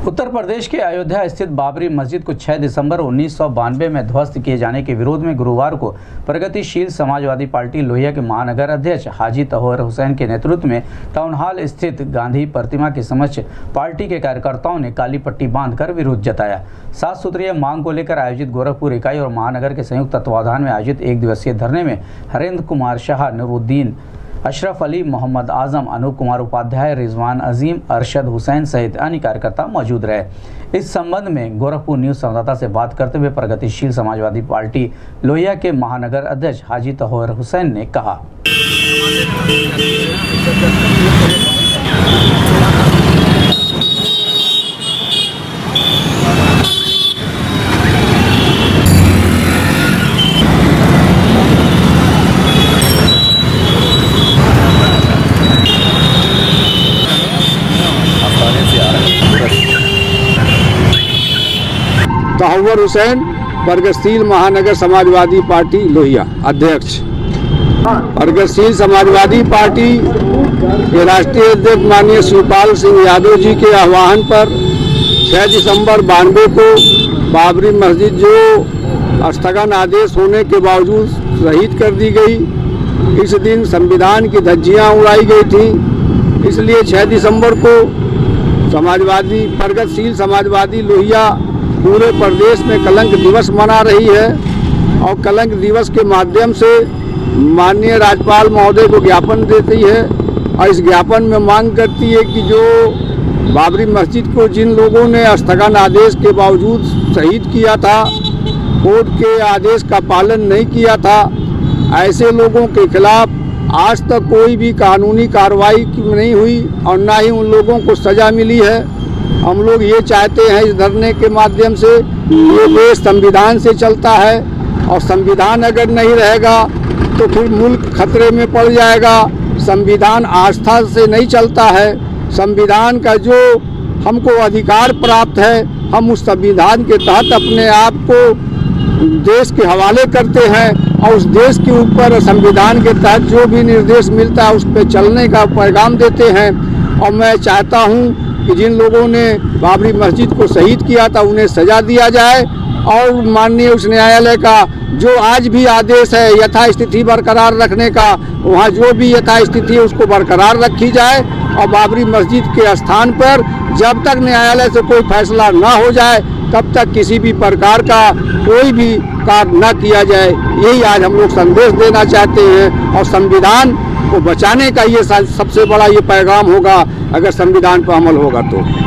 उत्तर प्रदेश के अयोध्या स्थित बाबरी मस्जिद को 6 दिसंबर 1992 में ध्वस्त किए जाने के विरोध में गुरुवार को प्रगतिशील समाजवादी पार्टी लोहिया के महानगर अध्यक्ष हाजी तौहर हुसैन के नेतृत्व में टाउन हॉल स्थित गांधी प्रतिमा के समक्ष पार्टी के कार्यकर्ताओं ने काली पट्टी बांधकर विरोध जताया। 7 सूत्रीय मांग को लेकर आयोजित गोरखपुर इकाई और महानगर के संयुक्त तत्वावधान में आयोजित 1 दिवसीय धरने में हरेंद्र कुमार शाह, नूरुद्दीन, अशरफ अली, मोहम्मद आजम, अनूप कुमार उपाध्याय, रिजवान अजीम, अरशद हुसैन सहित अन्य कार्यकर्ता मौजूद रहे। इस संबंध में गोरखपुर न्यूज संवाददाता से बात करते हुए प्रगतिशील समाजवादी पार्टी लोहिया के महानगर अध्यक्ष हाजी तौहर हुसैन ने कहा। तौहर हुसैन, प्रगतिशील महानगर समाजवादी पार्टी लोहिया अध्यक्ष। प्रगतिशील समाजवादी पार्टी के राष्ट्रीय अध्यक्ष माननीय शिवपाल सिंह यादव जी के आह्वान पर 6 दिसंबर 92 को बाबरी मस्जिद जो स्थगन आदेश होने के बावजूद शहीद कर दी गई, इस दिन संविधान की धज्जियां उड़ाई गई थी। इसलिए 6 दिसंबर को प्रगतिशील समाजवादी लोहिया पूरे प्रदेश में कलंक दिवस मना रही है और कलंक दिवस के माध्यम से माननीय राज्यपाल महोदय को ज्ञापन देती है और इस ज्ञापन में मांग करती है कि जो बाबरी मस्जिद को जिन लोगों ने स्थगन आदेश के बावजूद शहीद किया था, कोर्ट के आदेश का पालन नहीं किया था, ऐसे लोगों के खिलाफ आज तक कोई भी कानूनी कार्रवाई नहीं हुई और ना ही उन लोगों को सज़ा मिली है। हम लोग ये चाहते हैं इस धरने के माध्यम से, ये देश संविधान से चलता है और संविधान अगर नहीं रहेगा तो फिर मुल्क खतरे में पड़ जाएगा। संविधान आस्था से नहीं चलता है। संविधान का जो हमको अधिकार प्राप्त है, हम उस संविधान के तहत अपने आप को देश के हवाले करते हैं और उस देश के ऊपर संविधान के तहत जो भी निर्देश मिलता है उस पर चलने का पैगाम देते हैं। और मैं चाहता हूँ कि जिन लोगों ने बाबरी मस्जिद को शहीद किया था उन्हें सजा दिया जाए और माननीय उच्च न्यायालय का जो आज भी आदेश है यथास्थिति बरकरार रखने का, वहाँ जो भी यथास्थिति है उसको बरकरार रखी जाए और बाबरी मस्जिद के स्थान पर जब तक न्यायालय से कोई फैसला ना हो जाए तब तक किसी भी प्रकार का कोई भी कार्य न किया जाए। यही आज हम लोग संदेश देना चाहते हैं और संविधान को बचाने का ये सबसे बड़ा ये पैगाम होगा अगर संविधान पर अमल होगा तो।